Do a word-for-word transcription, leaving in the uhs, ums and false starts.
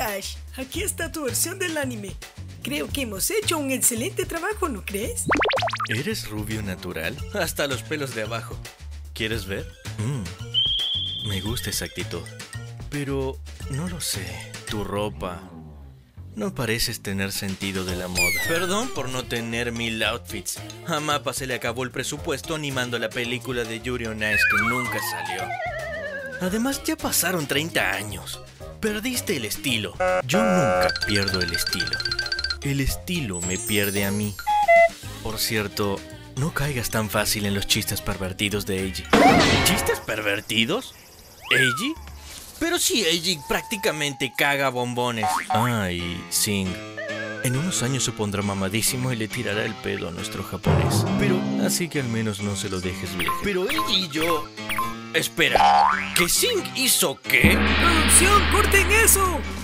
Ash, aquí está tu versión del anime. Creo que hemos hecho un excelente trabajo, ¿no crees? ¿Eres rubio natural? Hasta los pelos de abajo. ¿Quieres ver? Mm, me gusta esa actitud. Pero no lo sé. Tu ropa. No pareces tener sentido de la moda. Perdón por no tener mil outfits. A Mappa se le acabó el presupuesto animando la película de Yuri on Ice que nunca salió. Además, ya pasaron treinta años. Perdiste el estilo. Yo nunca pierdo el estilo. El estilo me pierde a mí. Por cierto, no caigas tan fácil en los chistes pervertidos de Eiji. ¿Chistes pervertidos? ¿Eiji? Pero si Eiji prácticamente caga bombones. Ah, y Sing. En unos años se pondrá mamadísimo y le tirará el pedo a nuestro japonés. Pero así que al menos no se lo dejes viejo. Pero Eiji y yo... Espera, ¿que Sing hizo qué? ¡Producción, corten eso!